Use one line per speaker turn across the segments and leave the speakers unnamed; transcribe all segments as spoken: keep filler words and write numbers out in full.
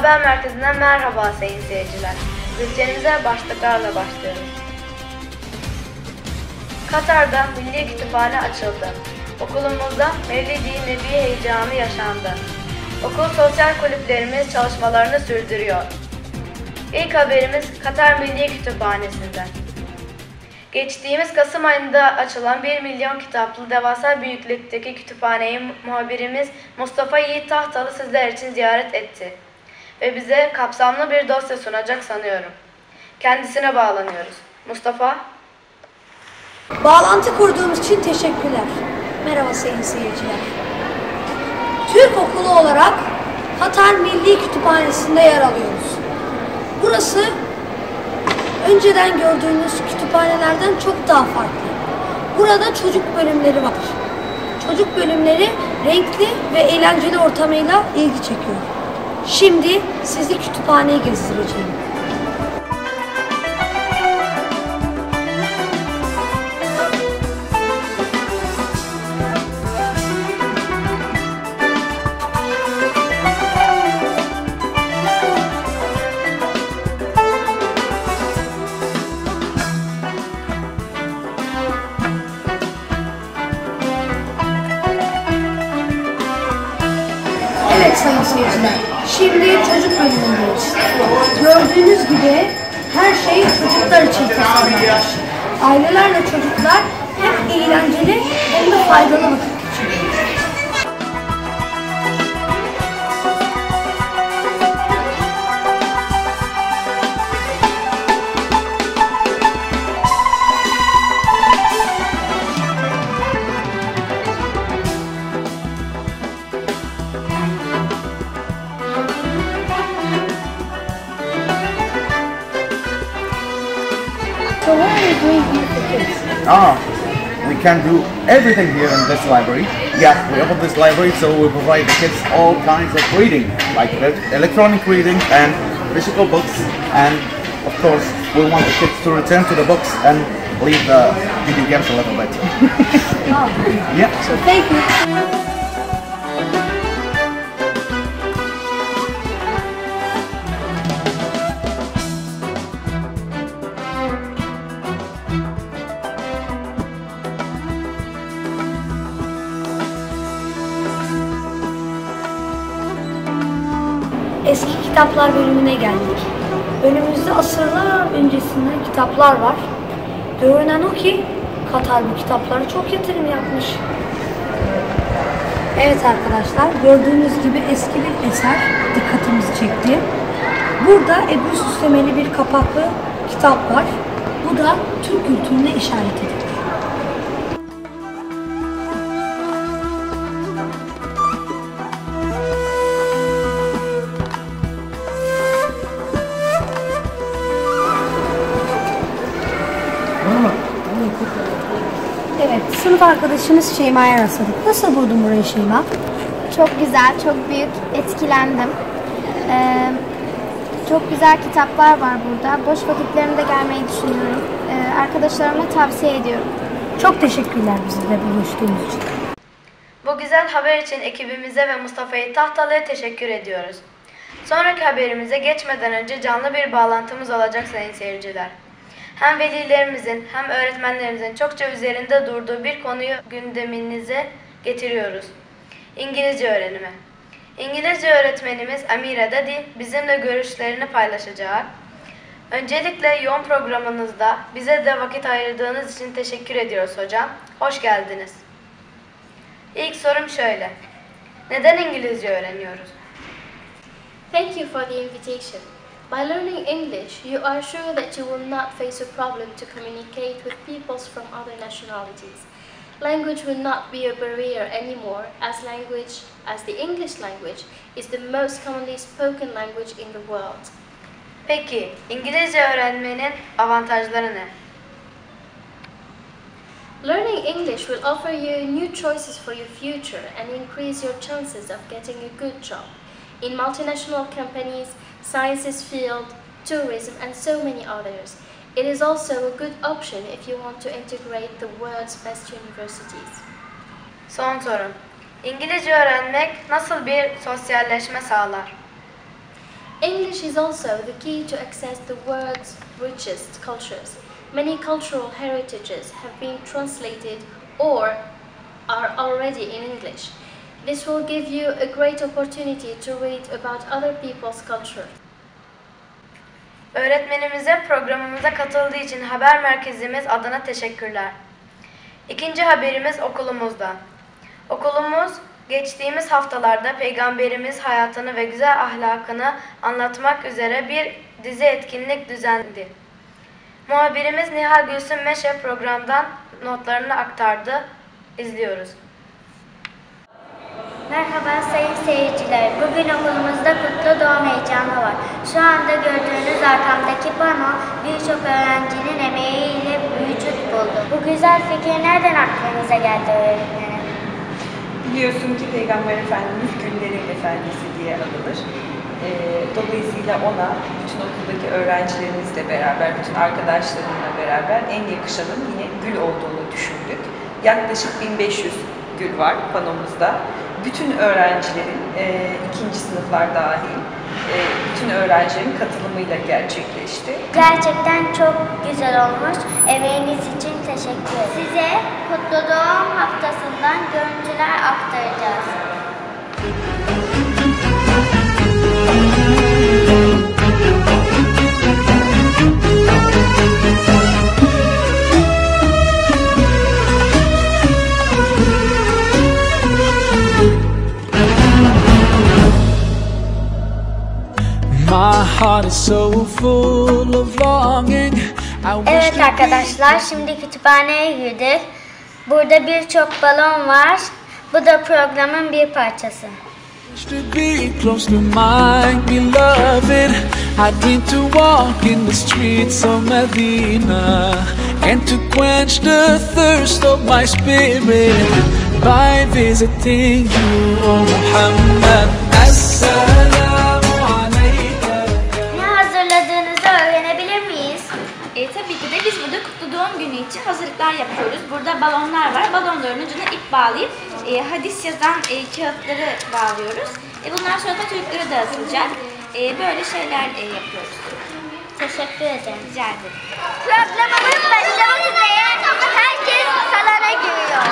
Haber Merkezi'nden merhaba sayın seyirciler. Bültenimize başlıklarla başlıyoruz. Katar'da Milli Kütüphane açıldı. Okulumuzda Milli Dil Nebi heyecanı yaşandı. Okul sosyal kulüplerimiz çalışmalarını sürdürüyor. İlk haberimiz Katar Milli Kütüphanesi'nden. Geçtiğimiz Kasım ayında açılan bir milyon kitaplı devasa büyüklükteki kütüphaneyi muhabirimiz Mustafa Yiğit Tahtalı sizler için ziyaret etti. Ve bize kapsamlı bir dosya sunacak sanıyorum. Kendisine bağlanıyoruz. Mustafa.
Bağlantı kurduğumuz için teşekkürler. Merhaba sayın seyirciler. Türk okulu olarak Katar Milli Kütüphanesi'nde yer alıyoruz. Burası önceden gördüğünüz kütüphanelerden çok daha farklı. Burada çocuk bölümleri var. Çocuk bölümleri renkli ve eğlenceli ortamıyla ilgi çekiyor. Şimdi sizi kütüphaneye gezdireceğim. Evet sayın seyirciler, şimdi çocuk bölümündeyiz. Gördüğünüz gibi her şey çocuklar için tasarlanmış. Ailelerle çocuklar hem eğlenceli hem de faydalı vakit geçiriyor. So what are you doing here for kids?
Ah, we can do everything here in this library. Yeah, we open this library so we provide the kids all kinds of reading, like electronic reading and physical books, and of course we want the kids to return to the books and leave the video games a little bit.
Oh.
Yeah.
So thank you. Eski kitaplar bölümüne geldik. Önümüzde asırlar öncesinden kitaplar var. Görünen o ki Katar bu kitaplara çok yatırım yapmış. Evet arkadaşlar, gördüğünüz gibi eski bir eser dikkatimizi çekti. Burada Ebu süslemeli bir kapaklı kitap var. Bu da Türk kültürüne işaret ediyor. Evet, sınıf arkadaşımız Şeyma'ya rastladık. Nasıl buldun burayı Şeyma?
Çok güzel, çok büyük. Etkilendim. Ee, çok güzel kitaplar var burada. Boş vakitlerimde gelmeyi düşünüyorum. Ee, arkadaşlarıma tavsiye ediyorum.
Çok teşekkürler bizimle buluştuğunuz için.
Bu güzel haber için ekibimize ve Mustafa Yiğit Tahtalı'ya teşekkür ediyoruz. Sonraki haberimize geçmeden önce canlı bir bağlantımız olacak sayın seyirciler. Hem velilerimizin hem öğretmenlerimizin çokça üzerinde durduğu bir konuyu gündeminize getiriyoruz. İngilizce öğrenimi. İngilizce öğretmenimiz Amira Dadi bizimle görüşlerini paylaşacak. Öncelikle yoğun programınızda bize de vakit ayırdığınız için teşekkür ediyoruz hocam. Hoş geldiniz. İlk sorum şöyle. Neden İngilizce öğreniyoruz?
Thank you for the invitation. By learning English, you are sure that you will not face a problem to communicate with peoples from other nationalities. Language will not be a barrier anymore, as language, as the English language, is the most commonly spoken language in the world.
Peki, İngilizce öğrenmenin avantajları ne?
Learning English will offer you new choices for your future and increase your chances of getting a good job in multinational companies, sciences field, tourism, and so many others. It is also a good option if you want to integrate the world's best universities.
Son sorum. İngilizce öğrenmek nasıl bir sosyalleşme sağlar?
English is also the key to access the world's richest cultures. Many cultural heritages have been translated or are already in English. This will give you a great opportunity to read about other people's culture.
Öğretmenimize programımıza katıldığı için haber merkezimiz adına teşekkürler. İkinci haberimiz okulumuzda. Okulumuz geçtiğimiz haftalarda Peygamberimiz hayatını ve güzel ahlakını anlatmak üzere bir dizi etkinlik düzenledi. Muhabirimiz Nihal Gülsüm Meşe programdan notlarını aktardı. İzliyoruz.
Merhaba sayın seyirciler. Bugün okulumuzda kutlu doğum heyecanı var. Şu anda gördüğünüz arkamdaki pano birçok öğrencinin emeğiyle vücut buldu. Bu güzel fikir nereden aklınıza geldi öğretmenim?
Biliyorsun ki Peygamber Efendimiz güllerin efendisi diye anılır. Ee, dolayısıyla ona bütün okuldaki öğrencilerimizle beraber, bütün arkadaşlarımla beraber en yakışanın yine gül olduğunu düşündük. Yaklaşık bin beş yüz gül var panomuzda. Bütün öğrencilerin, e, ikinci sınıflar dahil, e, bütün öğrencilerin katılımıyla gerçekleşti.
Gerçekten çok güzel olmuş. Emeğiniz için teşekkür ederim. Size kutlu doğum haftasından görüntüler aktaracağız. Evet arkadaşlar, şimdi kütüphaneye girdik. Burada birçok balon var. Bu da programın bir parçası.
To be close to my beloved, I dream to walk in the streets of Medina and to quench the thirst of my spirit by visiting you, O Muhammad. Assalamu aleyka.
Ne hazırladığınızı öğrenebilir miyiz?
E, tabii ki de biz burada kutlu doğum günü için hazırlıklar yapıyoruz. Burada balonlar var. Balonların ucuna ip bağlayıp e, hadis yazan e, kağıtları bağlıyoruz. E, bunlar sonra çocuklara dağıtılacak. E, böyle şeyler e, yapıyoruz.
Teşekkür ederim.
Rica ederim.
Programımız başlamak üzere. Herkes salona giriyor.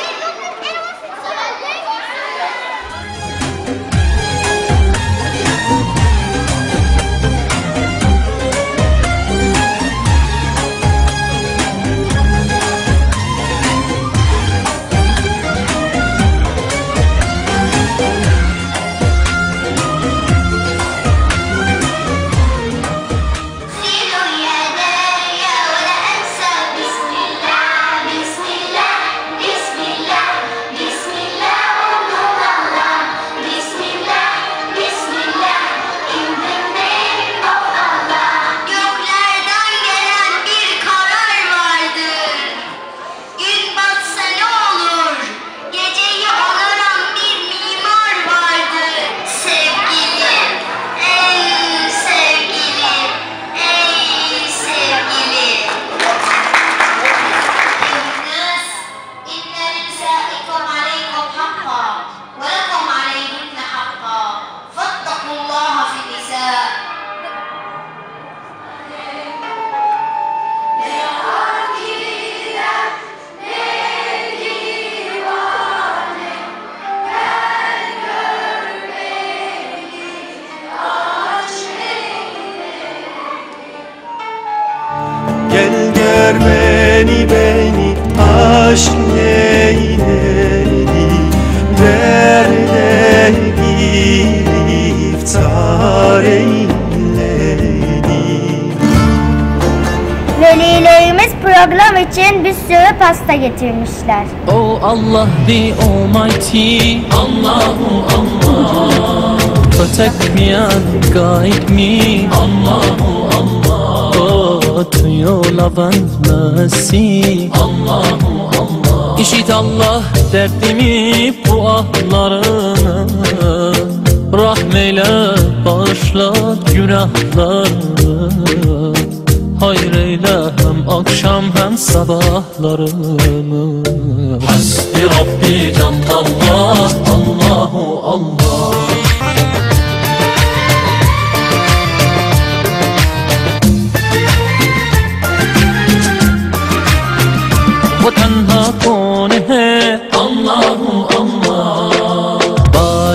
Gel gör beni beni aşk eyledi, derde giriftar eyledi.
Velilerimiz program için bir sürü pasta getirmişler.
Oh Allah the Almighty, Allahu Allah, protect me and guide me, Allahu Allah, oh to your love and mercy, Allahu Allah. İşit Allah derdimi, bu ahlarını, rahmeyle bağışla günahlarını. Hayır eyle hem akşam hem sabahlarımı. Hasbi Rabbi Canlallah, Allahu Allah.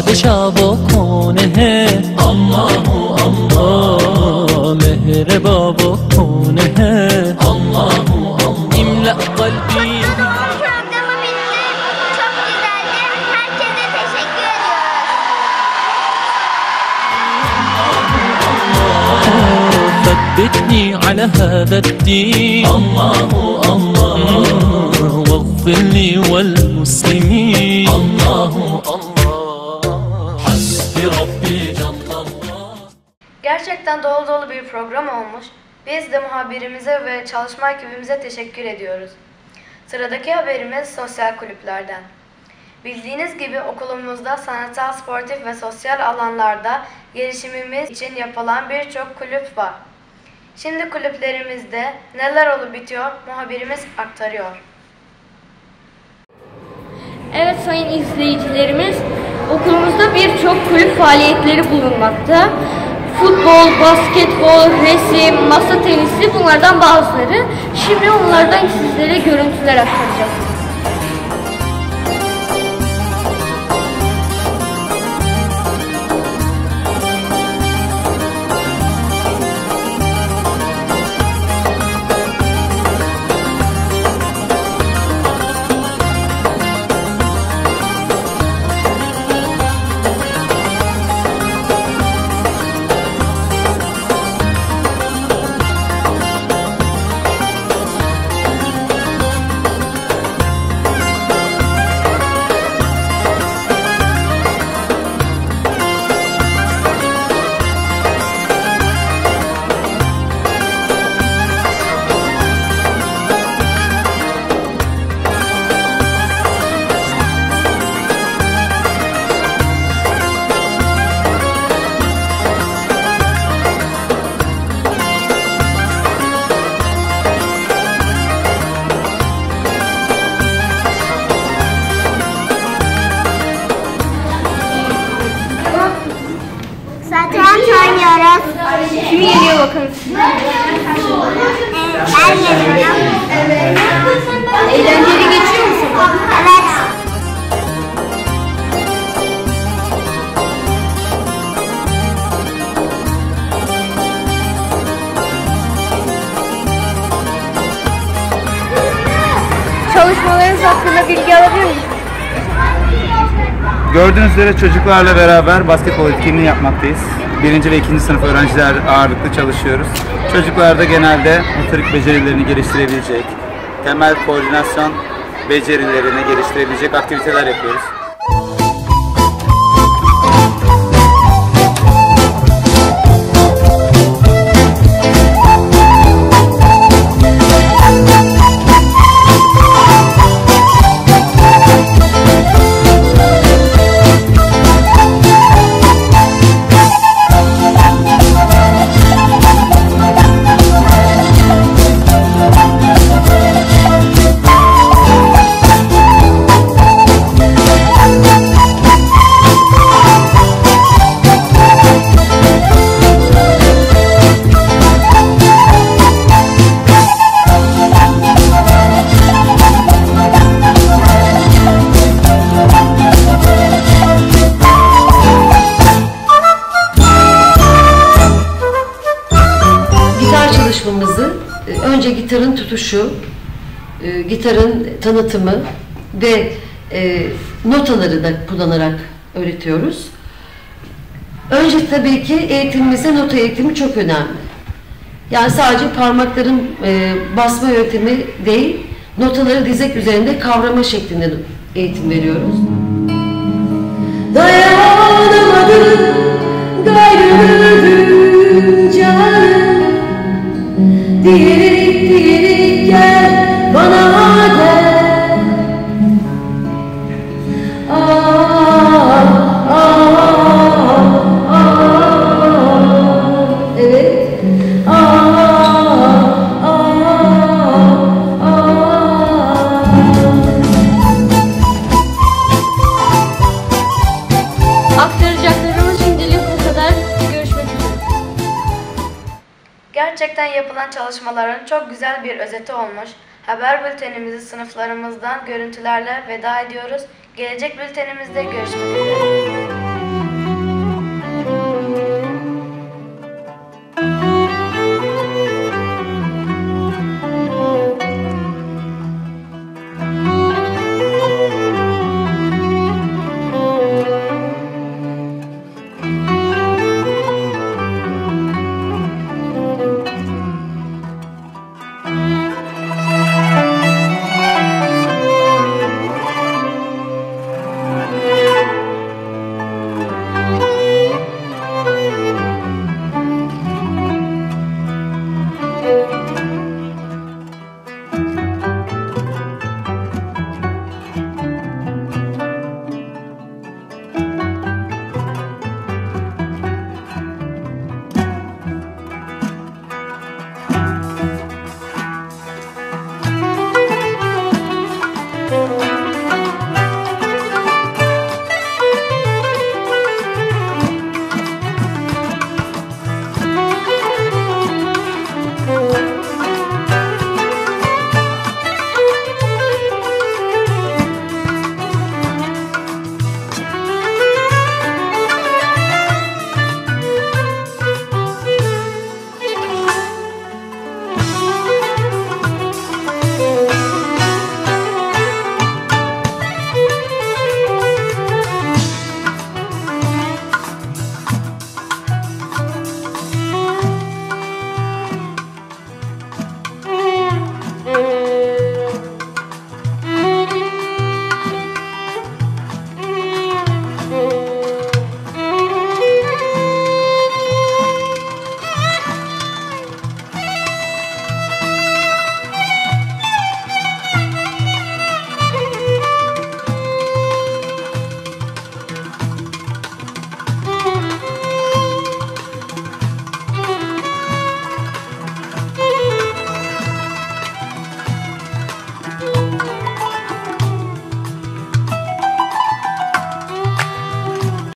خوشا بکنه الله الله مهر بابا کنه الله الله املأ قلبي.
Programı bitti. Çok güzeldi. Herkese teşekkür ediyoruz.
ثبتني على هذا الدين الله الله واغفر لي والمسلمين الله الله حسبي ربي جل الله.
Gerçekten dolu dolu bir program olmuş. Biz de muhabirimize ve çalışma ekibimize teşekkür ediyoruz. Sıradaki haberimiz sosyal kulüplerden. Bildiğiniz gibi okulumuzda sanatsal, sportif ve sosyal alanlarda gelişimimiz için yapılan birçok kulüp var. Şimdi kulüplerimizde neler olup bitiyor muhabirimiz aktarıyor.
Evet sayın izleyicilerimiz, okulumuzda birçok kulüp faaliyetleri bulunmakta. Futbol, basketbol, resim, masa tenisi bunlardan bazıları. Şimdi onlardan sizlere görüntüler aktaracağız.
Satranç oynuyoruz.
Kim yeniyor bakalım?
Ben yeniyorum.
Eğlenceli geçiyor mu sana?
Evet.
Çalışmalarınız hakkında bilgi alabilir miyim?
Gördüğünüz üzere çocuklarla beraber basketbol etkinliği yapmaktayız. Birinci ve ikinci sınıf öğrenciler ağırlıklı çalışıyoruz. Çocuklar da genelde motorik becerilerini geliştirebilecek, temel koordinasyon becerilerini geliştirebilecek aktiviteler yapıyoruz.
Çalışmamızı önce gitarın tutuşu, e, gitarın tanıtımı ve e, notaları da kullanarak öğretiyoruz. Önce tabii ki eğitimimizde nota eğitimi çok önemli. Yani sadece parmakların e, basma yöntemi değil, notaları dizek üzerinde kavrama şeklinde eğitim veriyoruz. Dayanamadım, gayrı canım. Diyerek diyerek gel bana gel. Aa, aa, aa, evet. Aa, aa, aa.
Aktaracaklarımız şimdilik bu kadar. Görüşmek üzere.
Gerçekten yapılan çalışmaların çok güzel bir özeti olmuş. Haber bültenimizi sınıflarımızdan görüntülerle veda ediyoruz. Gelecek bültenimizde görüşmek üzere.